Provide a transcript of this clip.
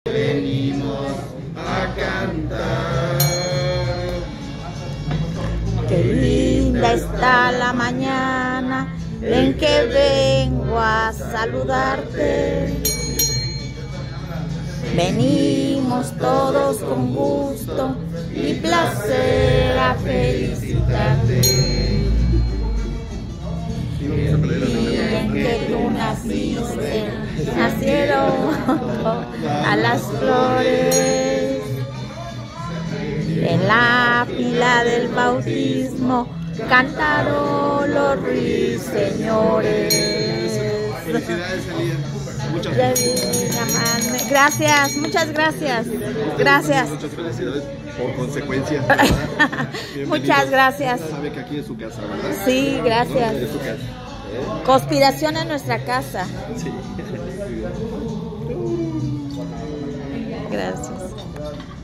venimos a cantar. Qué linda está la mañana en que vengo a saludarte. Venimos todos con gusto y placer a felicitarte. El día en que tú naciste, nacieron a las flores. En la pila del bautismo cantaron los ruiseñores. Felicidades, Elías. Muchas felicidades. Gracias, muchas gracias. Gracias. Muchas felicidades por consecuencia. Muchas gracias. Sabe que aquí es su casa, ¿verdad? Sí, gracias. Es su casa. Conspiración en nuestra casa. Sí. Gracias.